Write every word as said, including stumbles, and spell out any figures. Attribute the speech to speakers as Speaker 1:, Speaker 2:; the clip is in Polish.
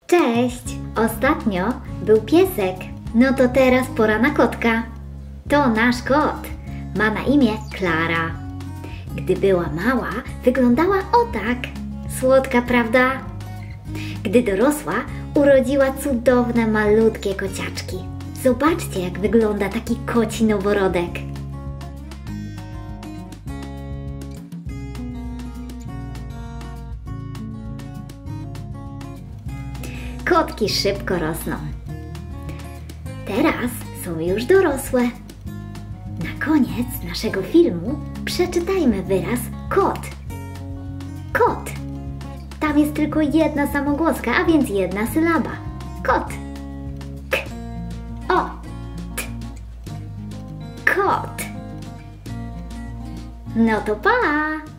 Speaker 1: Cześć! Ostatnio był piesek, no to teraz pora na kotka. To nasz kot. Ma na imię Klara. Gdy była mała, wyglądała o tak. Słodka, prawda? Gdy dorosła, urodziła cudowne, malutkie kociaczki. Zobaczcie, jak wygląda taki koci noworodek. Kotki szybko rosną. Teraz są już dorosłe. Na koniec naszego filmu przeczytajmy wyraz kot. Kot. Tam jest tylko jedna samogłoska, a więc jedna sylaba. Kot. K. O. T. Kot. No to pa!